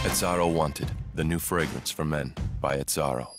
Azzaro Wanted, the new fragrance for men by Azzaro.